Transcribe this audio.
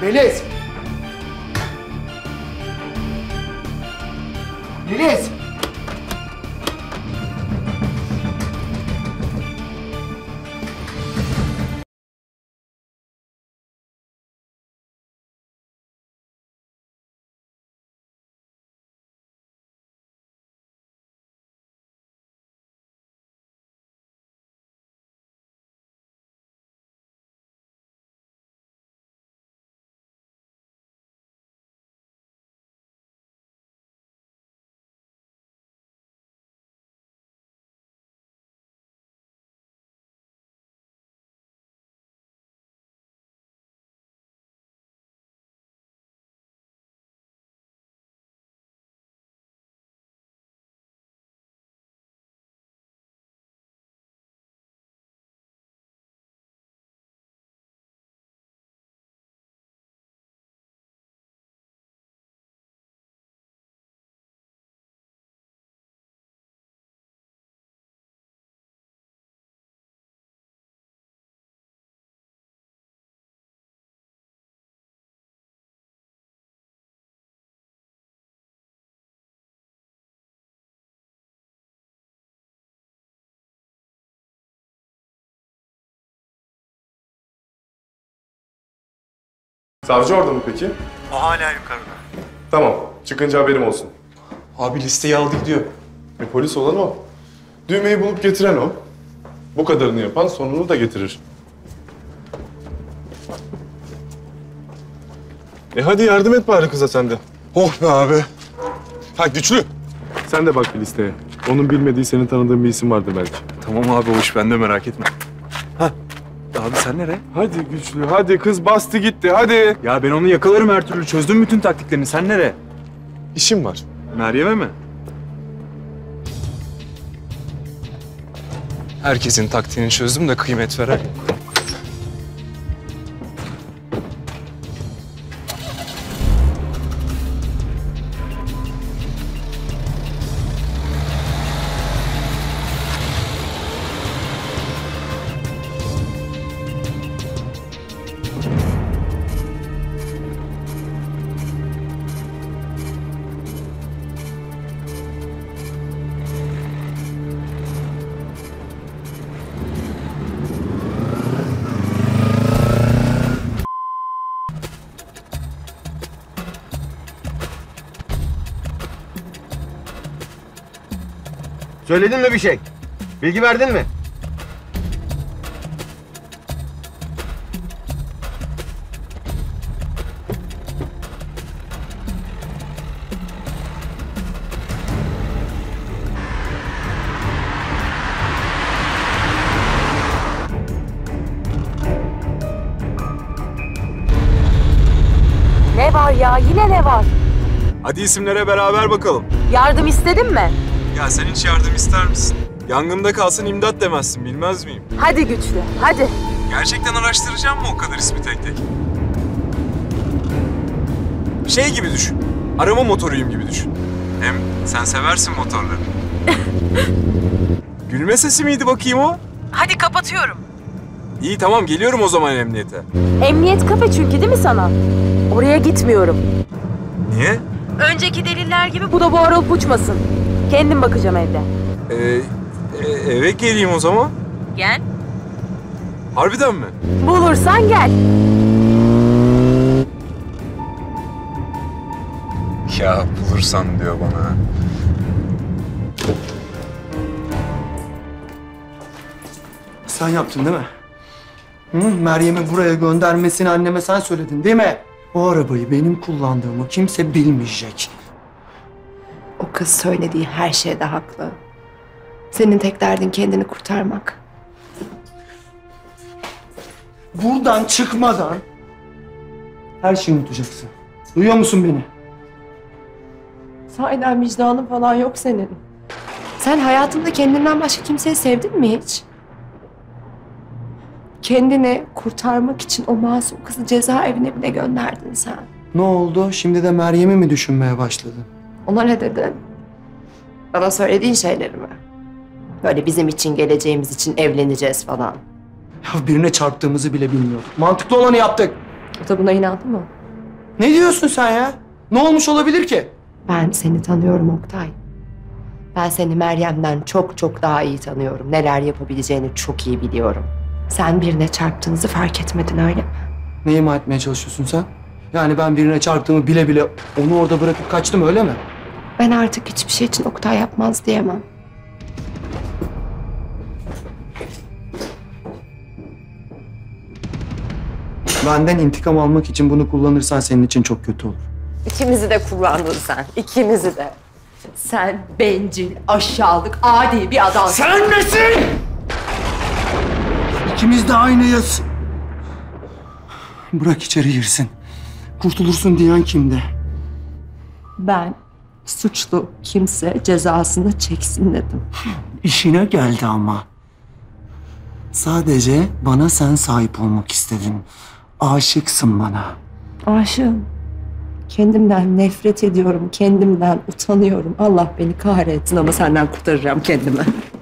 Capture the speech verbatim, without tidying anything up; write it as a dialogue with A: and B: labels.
A: Melis! Melis!
B: Savcı orada mı peki?
C: O hala yukarıda.
B: Tamam, çıkınca haberim olsun.
C: Abi listeyi aldı gidiyor.
B: E, polis olan o. Düğmeyi bulup getiren o. Bu kadarını yapan sonunu da getirir. E hadi yardım et bari kıza sen de.
C: Oh be abi. Ha Güçlü.
B: Sen de bak bir listeye. Onun bilmediği, senin tanıdığın bir isim vardır belki.
C: Tamam abi o iş bende, merak etme. Ha abi sen nereye?
B: Hadi Güçlü, hadi kız bastı gitti, hadi.
C: Ya ben onu yakalarım her türlü. Çözdüm bütün taktiklerini. Sen nereye?
B: İşim var.
C: Meryem'e mi?
D: Herkesin taktiğini çözdüm de kıymet veren.
A: Söyledin mi bir şey? Bilgi verdin mi?
E: Ne var ya? Yine ne var?
C: Hadi isimlere beraber bakalım.
E: Yardım istedin mi?
C: Ya sen hiç yardım ister misin? Yangında kalsın imdat demezsin, bilmez miyim?
E: Hadi Güçlü, hadi.
C: Gerçekten araştıracağım mı o kadar ismi tek tek? Şey gibi düşün, arama motoruyum gibi düşün. Hem sen seversin motorları. Gülme sesi miydi bakayım o?
E: Hadi kapatıyorum.
C: İyi tamam, geliyorum o zaman emniyete.
E: Emniyet kafe çünkü değil mi sana? Oraya gitmiyorum.
C: Niye?
E: Önceki deliller gibi bu da boğrulup uçmasın. Kendim bakacağım evde.
C: Ee, e, eve geleyim o zaman.
E: Gel.
C: Harbiden mi?
E: Bulursan gel.
D: Ya bulursan diyor bana.
A: Sen yaptın değil mi? Hı? Meryem'i buraya göndermesini anneme sen söyledin değil mi? O arabayı benim kullandığımı kimse bilmeyecek.
F: O kız söylediği her şeyde haklı. Senin tek derdin kendini kurtarmak.
A: Buradan çıkmadan her şeyi unutacaksın. Duyuyor musun beni?
F: Sahiden vicdanın falan yok senin. Sen hayatında kendinden başka kimseyi sevdin mi hiç? Kendini kurtarmak için o masum kızı cezaevine bile gönderdin sen.
A: Ne oldu? Şimdi de Meryem'i mi düşünmeye başladın?
F: Ona ne dedin? Bana söylediğin şeyleri mi? Böyle bizim için, geleceğimiz için evleneceğiz falan.
A: Ya birine çarptığımızı bile bilmiyorduk. Mantıklı olanı yaptık.
F: O da buna inandı mı?
A: Ne diyorsun sen ya? Ne olmuş olabilir ki?
F: Ben seni tanıyorum Oktay. Ben seni Meryem'den çok çok daha iyi tanıyorum. Neler yapabileceğini çok iyi biliyorum. Sen birine çarptığınızı fark etmedin öyle mi?
A: Ne ima etmeye çalışıyorsun sen? Yani ben birine çarptığımı bile bile onu orada bırakıp kaçtım öyle mi?
F: Ben artık hiçbir şey için Oktay yapmaz diyemem.
A: Benden intikam almak için bunu kullanırsan senin için çok kötü olur.
F: İkimizi de kullandın sen. İkimizi de. Sen bencil, aşağılık, adi bir adamsın.
A: Sen nesin? İkimiz de aynıyız. Bırak içeri girsin. Kurtulursun diyen kimdi?
F: Ben suçlu kimse cezasını çeksin dedim.
A: İşine geldi ama. Sadece bana sen sahip olmak istedin. Aşıksın bana.
F: Aşığım. Kendimden nefret ediyorum, kendimden utanıyorum. Allah beni kahretsin ama senden kurtaracağım kendimi.